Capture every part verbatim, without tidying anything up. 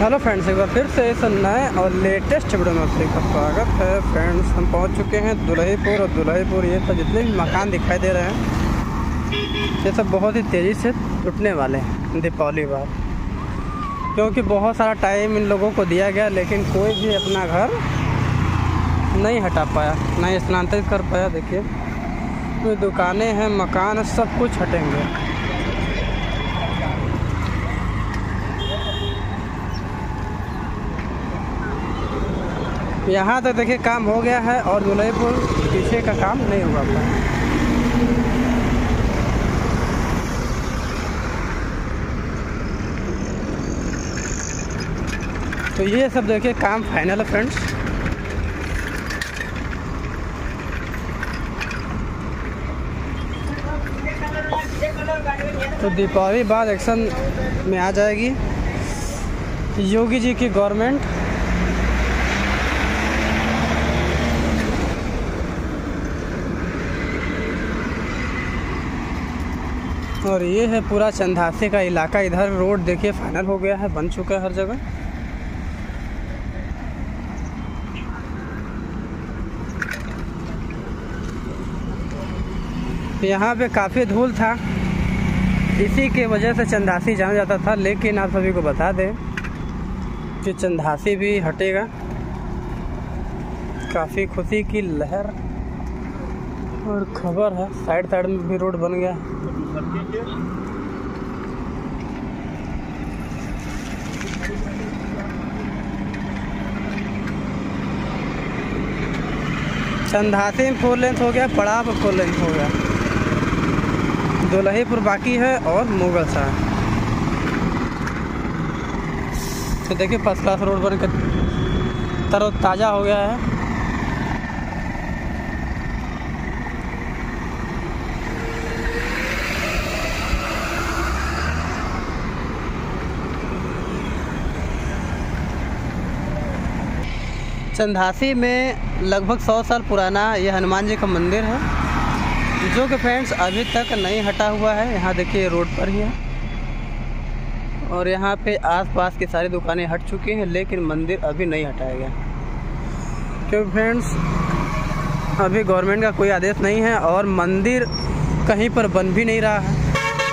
Hello friends, एक बार फिर से इस नए और लेटेस्ट वीडियो में आपका स्वागत है। फ्रेंड्स, हम पहुंच चुके हैं दुल्हिपुर। और दुल्हिपुर ये सब जितने भी मकान दिखाई दे रहे हैं ये सब बहुत ही तेज़ी से टूटने वाले हैं दीपावली बाद, क्योंकि बहुत सारा टाइम इन लोगों को दिया गया लेकिन कोई भी अपना घर नहीं हटा पाया, नहीं स्थानांतरित कर पाया। देखिए तो दुकानें हैं, मकान, सब कुछ हटेंगे। यहाँ तक देखिए काम हो गया है और दुल्हिपुर पीछे का काम नहीं हुआ था। तो ये सब देखिए काम फाइनल है फ्रेंड्स। तो दीपावली बाद एक्शन में आ जाएगी योगी जी की गवर्नमेंट। और ये है पूरा चंदासी का इलाका। इधर रोड देखिए फाइनल हो गया है, बन चुका है हर जगह। यहाँ पे काफ़ी धूल था, इसी के वजह से चंदासी जाना जाता था। लेकिन आप सभी को बता दें कि चंदासी भी हटेगा। काफ़ी खुशी की लहर और खबर है। साइड साइड में भी रोड बन गया। चंदासी में फोर लेंथ हो गया, पड़ाव पर फोर लेंथ हो गया। दुल्हिपुर बाकी है और मुगलसराय। तो देखिए फर्स्ट क्लास रोड बन के तरोताज़ा हो गया है। चंदासी में लगभग सौ साल पुराना ये हनुमान जी का मंदिर है, जो कि फ्रेंड्स अभी तक नहीं हटा हुआ है। यहाँ देखिए रोड पर ही है और यहाँ पे आसपास की सारी दुकानें हट चुकी हैं, लेकिन मंदिर अभी नहीं हटाया गया, क्योंकि फ्रेंड्स अभी गवर्नमेंट का कोई आदेश नहीं है और मंदिर कहीं पर बन भी नहीं रहा है।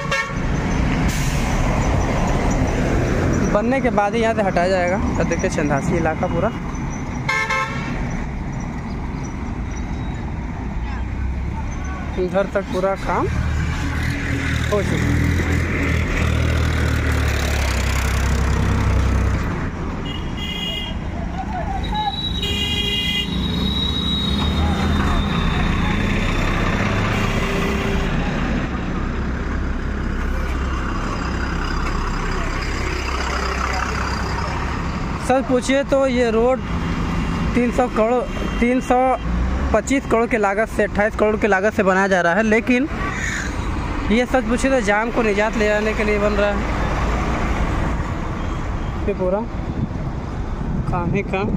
बनने के बाद ही यहाँ से हटाया जाएगा। तो देखिए चंदासी इलाका पूरा इधर तक पूरा काम हो चुका है। सच पूछिए तो ये रोड तीन सौ करोड़ तीन सौ पच्चीस करोड़ की लागत से अट्ठाईस करोड़ की लागत से बनाया जा रहा है, लेकिन ये सच पूछिए तो जाम को निजात ले जाने के लिए बन रहा है। ये पूरा काम ही काम।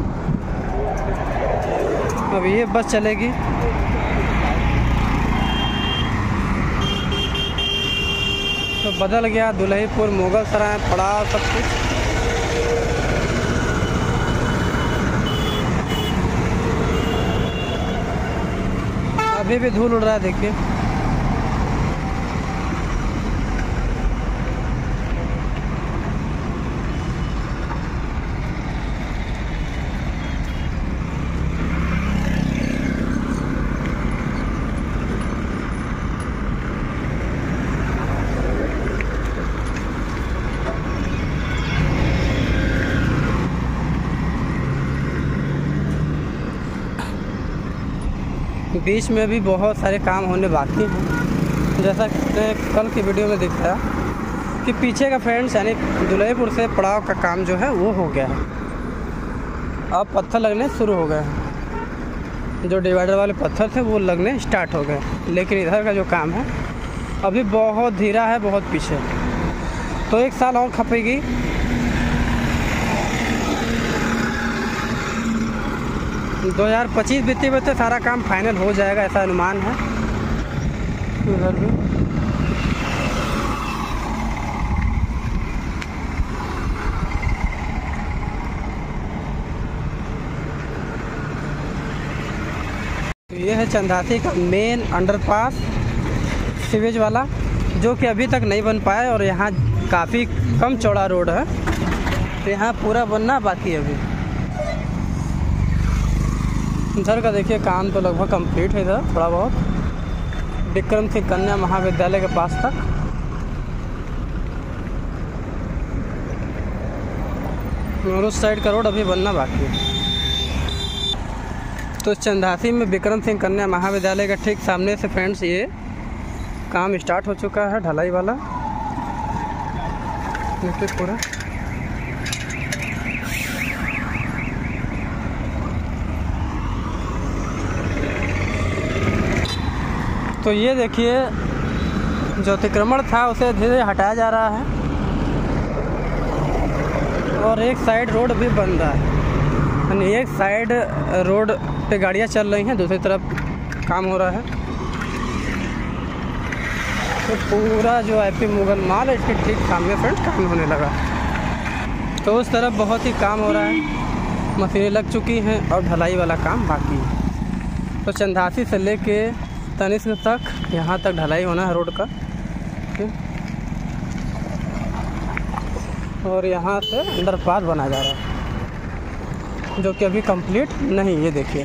अब ये बस चलेगी। तो बदल गया दुल्हिपुर, मुगलसराय, पड़ाव, सब कुछ। अभी भी धूल उड़ रहा है देखिए। बीच में भी बहुत सारे काम होने बाकी हैं। जैसा कि कल की वीडियो में दिखाया कि पीछे का फ्रेंड्स यानी दुल्हिपुर से पड़ाव का काम जो है वो हो गया है। अब पत्थर लगने शुरू हो गए हैं। जो डिवाइडर वाले पत्थर थे वो लगने स्टार्ट हो गए, लेकिन इधर का जो काम है अभी बहुत धीरा है, बहुत पीछे। तो एक साल और खपेगी। दो हज़ार पच्चीस बीते में तो सारा काम फाइनल हो जाएगा, ऐसा अनुमान है। उधर भी चंदासी का मेन अंडरपास सीवेज वाला, जो कि अभी तक नहीं बन पाया और यहाँ काफ़ी कम चौड़ा रोड है, तो यहाँ पूरा बनना बाकी है अभी। इधर का देखिए काम तो लगभग कंप्लीट है, इधर थोड़ा बहुत विक्रम सिंह कन्या महाविद्यालय के पास तक। और उस साइड का रोड अभी बनना बाकी है। तो चंदासी में विक्रम सिंह कन्या महाविद्यालय के ठीक सामने से फ्रेंड्स ये काम स्टार्ट हो चुका है, ढलाई वाला। देखिए पूरा तो ये देखिए जो अतिक्रमण था उसे धीरे धीरे हटाया जा रहा है और एक साइड रोड भी बन रहा है, यानी एक साइड रोड पे गाड़ियाँ चल रही हैं, दूसरी तरफ काम हो रहा है। तो पूरा जो आई पी मुगल माल है इसके ठीक सामने फ्रेंड काम होने लगा। तो उस तरफ बहुत ही काम हो रहा है, मशीनें लग चुकी हैं और ढलाई वाला काम बाकी है। तो चंदासी से लेके तनिष्क तक यहाँ तक ढलाई होना है रोड का, और यहाँ से अंडरपास बना जा रहा है जो कि अभी कंप्लीट नहीं। ये देखिए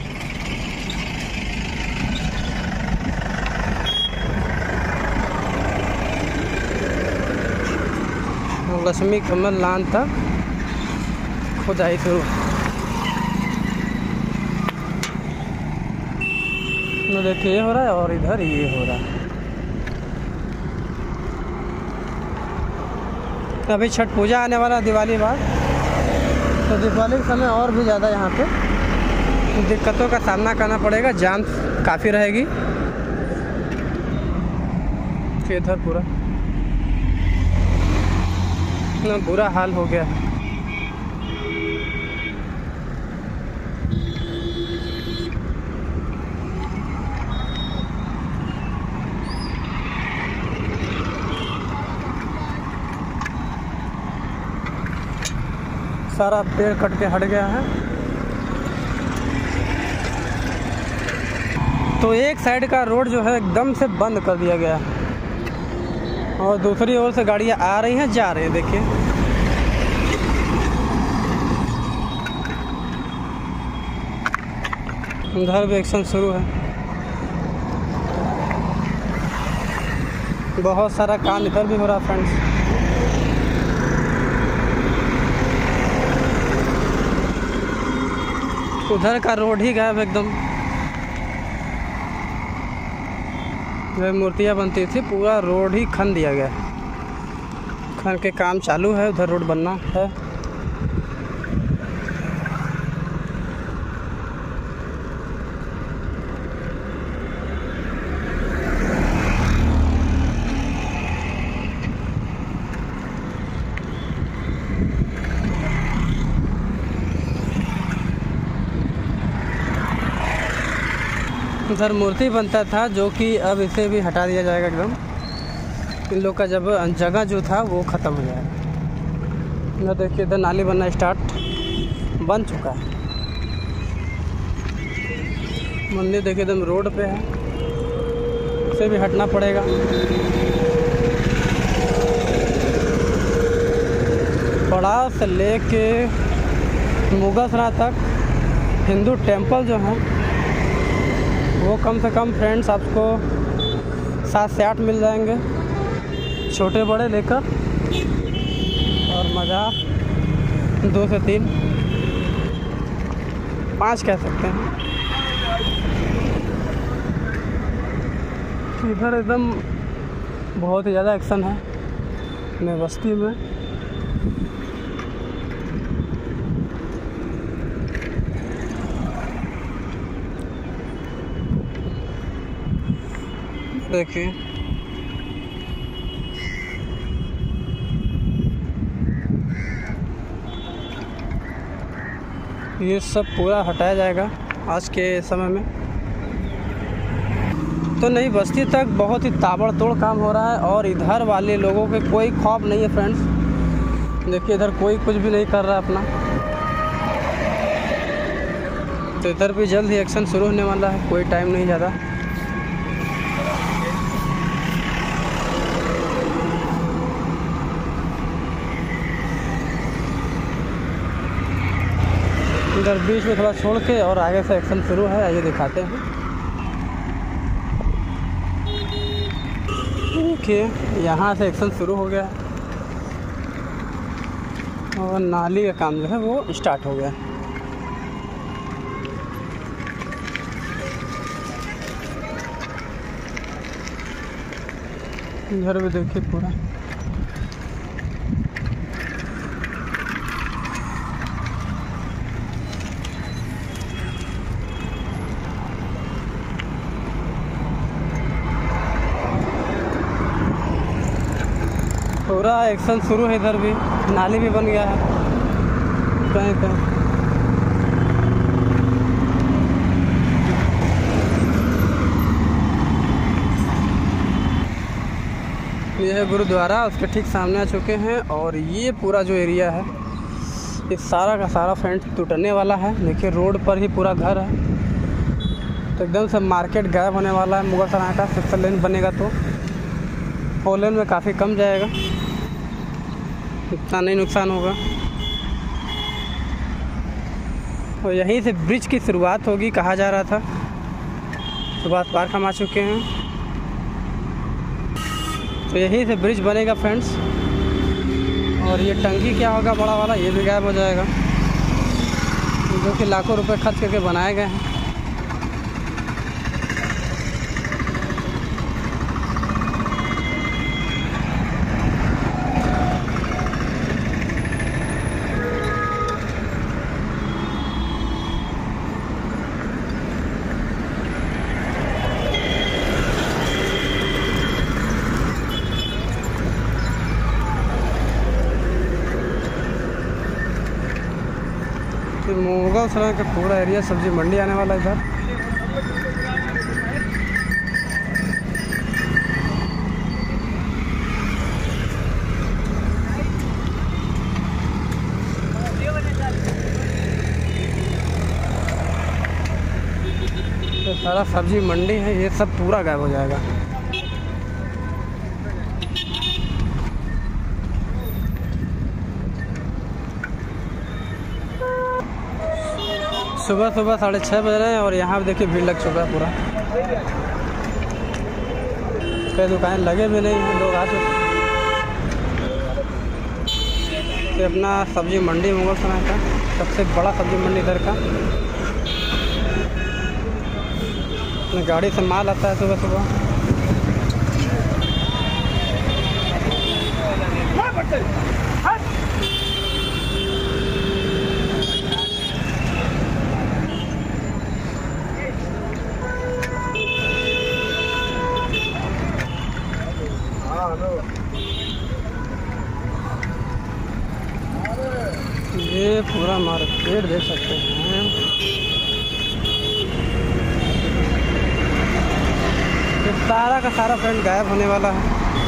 लक्ष्मी कमल लान तक खुदाई शुरू। देखिए ये हो रहा है और इधर ये हो रहा है। अभी छठ पूजा आने वाला, दिवाली बाद, तो दिवाली के समय और भी ज़्यादा यहाँ पे दिक्कतों का सामना करना पड़ेगा, जाम काफ़ी रहेगी। इधर पूरा इतना बुरा हाल हो गया है। सारा पेड़ कट के हट गया है। तो एक साइड का रोड जो है एकदम से बंद कर दिया गया है और दूसरी ओर से गाड़ियां आ रही हैं, जा रही हैं। देखिए उधर भी एक्शन शुरू है, बहुत सारा काम इधर भी हो रहा है फ्रेंड्स। उधर का रोड ही गायब एकदम, जो मूर्तियाँ बनती थी पूरा रोड ही खन दिया गया। खन के काम चालू है, उधर रोड बनना है। उधर मूर्ति बनता था जो कि अब इसे भी हटा दिया जाएगा एकदम। इन लोग का जब जगह जो था वो ख़त्म हो जाएगा। इधर देखिए इधर नाली बनना स्टार्ट बन चुका है। मंदिर देखिए एकदम रोड पे है, इसे भी हटना पड़ेगा। पड़ाव से लेके मुगलसराय तक हिंदू टेम्पल जो है वो कम से कम फ्रेंड्स आपको सात से आठ मिल जाएंगे, छोटे बड़े लेकर, और मज़ार दो से तीन पाँच कह सकते हैं। इधर एकदम बहुत ही ज़्यादा एक्शन है अपने बस्ती में। देखिए ये सब पूरा हटाया जाएगा आज के समय में। तो नई बस्ती तक बहुत ही ताबड़तोड़ काम हो रहा है और इधर वाले लोगों के कोई खौफ नहीं है फ्रेंड्स। देखिए इधर कोई कुछ भी नहीं कर रहा अपना। तो इधर भी जल्द ही एक्शन शुरू होने वाला है, कोई टाइम नहीं ज़्यादा। इधर बीच में थोड़ा छोड़ के और आगे से एक्शन शुरू है, आइए दिखाते हैं। देखिए यहाँ से एक्शन शुरू हो गया और नाली का काम जो है वो स्टार्ट हो गया। इधर भी देखिए पूरा पूरा एक्शन शुरू है। इधर भी नाली भी बन गया है कहीं कहीं। ये है गुरुद्वारा, उसके ठीक सामने आ चुके हैं और ये पूरा जो एरिया है ये सारा का सारा फ्रंट टूटने वाला है। देखिए रोड पर ही पूरा घर है, तो एकदम से मार्केट गायब होने वाला है। मुगल सराय का सिक्स लेन बनेगा तो फोर लेन में काफ़ी कम जाएगा, इतना नहीं नुकसान होगा। और यहीं से ब्रिज की शुरुआत होगी कहा जा रहा था। सुभाष पार्क हम आ चुके हैं, तो यहीं से ब्रिज बनेगा फ्रेंड्स। और ये टंकी क्या होगा बड़ा वाला, ये भी गायब हो जाएगा, जो कि लाखों रुपए खर्च करके बनाए गए हैं। मुगल सराय का पूरा एरिया सब्जी मंडी आने वाला है इधर। तो सारा सब्जी मंडी है, ये सब पूरा गायब हो जाएगा। सुबह सुबह साढ़े छः बज रहे हैं और यहाँ पे देखिए भीड़ लग चुका है पूरा। कई दुकानें लगे भी नहीं हैं, लोग आ चुके। ये अपना सब्जी मंडी मुगल सराय का सबसे बड़ा सब्जी मंडी इधर का। गाड़ी से माल आता है सुबह सुबह। ये पूरा मार्केट देख सकते हैं, ये सारा का सारा फ्रंट गायब होने वाला है।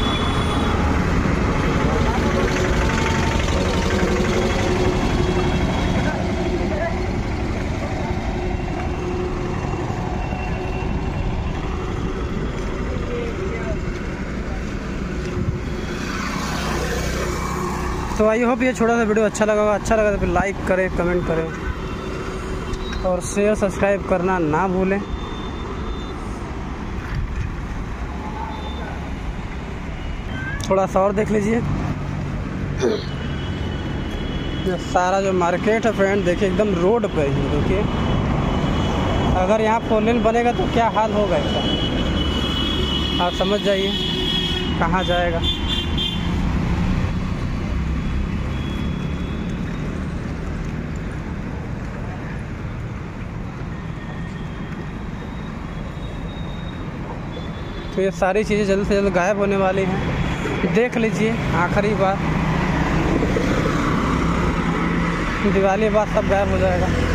तो आई होप ये छोटा सा वीडियो अच्छा लगा होगा। अच्छा लगा तो फिर लाइक करें, कमेंट करें और शेयर सब्सक्राइब करना ना भूलें। थोड़ा सा और देख लीजिए, ये सारा जो मार्केट है फ्रेंड देखिए एकदम रोड पे ही। देखिए अगर यहाँ फोर लेन बनेगा तो क्या हाल होगा इसका, आप समझ जाइए कहाँ जाएगा। तो ये सारी चीज़ें जल्द से जल्द गायब होने वाली हैं। देख लीजिए आखिरी बार, दिवाली बाद सब गायब हो जाएगा।